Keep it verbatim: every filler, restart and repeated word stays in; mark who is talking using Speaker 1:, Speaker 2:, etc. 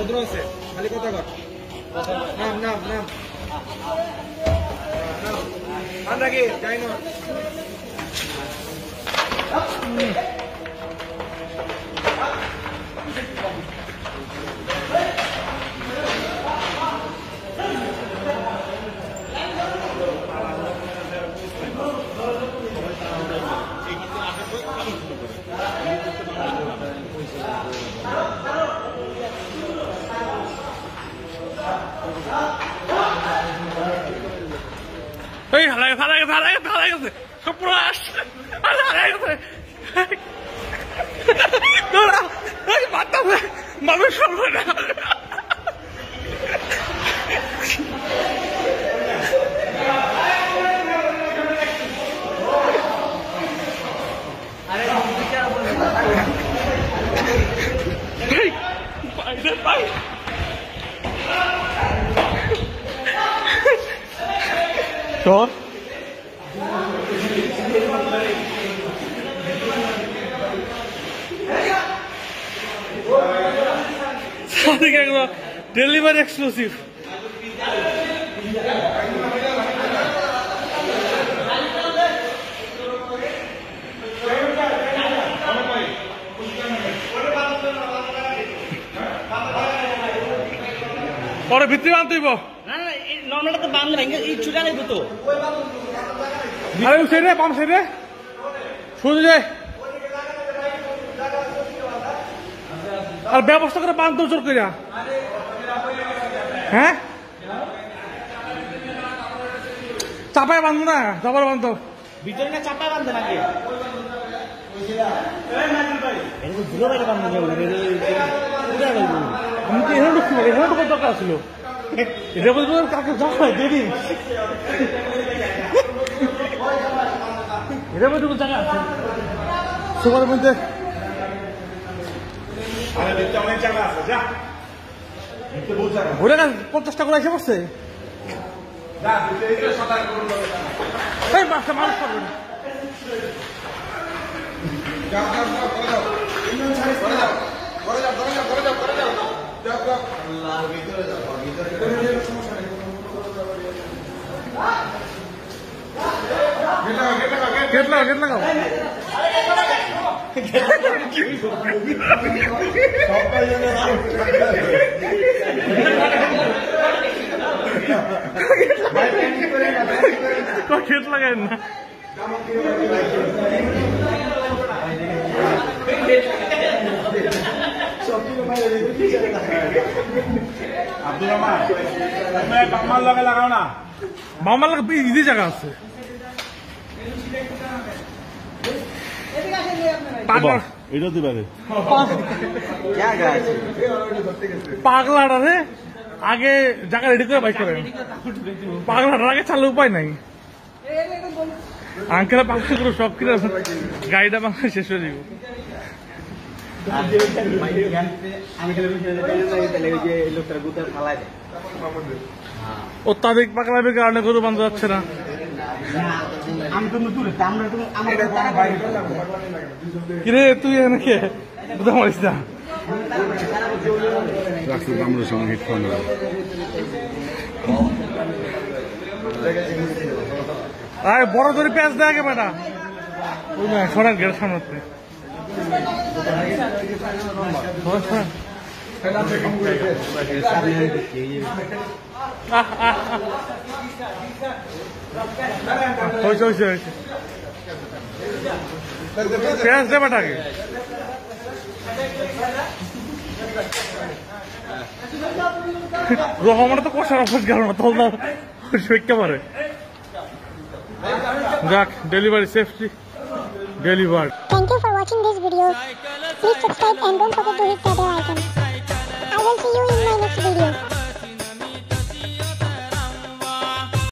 Speaker 1: ভদ্র আছে খালি কথা কর নাম নাম নাম নাম নাকি যাই না
Speaker 2: Hey, halag, halag, halag, halag, surprise! Halag, halag. No, no, hey, mata me, mami sorry na. Hey, bye, bye. তো ডেলিভারি এক্সক্লুসিভ পরে ভিতরে আনতে হইব
Speaker 3: নর্মালটা তো বাম না এই চুলা লাগবে তো
Speaker 2: আরে সেরে বাম সেরে শুনে যায় আর ব্যবস্থা করে বান্ধ জোর কইরা হ্যাঁ চাপায় বান্ধ না চাপায় বান্ধ
Speaker 3: ভিতরে না চাপায় বান্ধ নাকি এটা তো ধুলো বাইরে বান্ধ
Speaker 2: আমি তো এখানে ঢুকছি এখানে ঢুকার দরকার ছিল এটা বলতে কাকে যাওয়া দেরি এটা বলতে জায়গা আছে সবার মধ্যে ঘুরে গেল পঞ্চাশটা করে এসে বসছে এই বাচ্চা মানুষ করবে না गेट लगाओ गेट लगाओ गेट लगाए ना
Speaker 1: আব্দুল রহমান বামাল লগে লাগাও না
Speaker 2: বামাল লগে ইজি জায়গা আছে পাগলাটা রে আগে জায়গা রেডি করে বাইক করেন পাগলাটার আগে চাললে উপায় নাই আঙ্কেলা পাগলা করে সব কিনা গাড়িটা বাংলা শেষ হয়ে যাব অত্যাধিক পাগলামির কারণে গরু বান্ধা যাচ্ছে না কিরে তুই এনেকে বুঝতে পারিস না আরে বড় ধরে পেঁয়াজ দেয় আগে বেটা ওই না সরান গেট সামনে হয়েছে হয়েছে হয়েছে পেঁয়াজ দে বেটাকে রহমানের তো কষার অভ্যাস গেল না তল সইতে পারে যাক delivery safety delivered
Speaker 4: Thank you for watching this video. Please subscribe and don't forget to hit the bell icon. I will see you in my next video.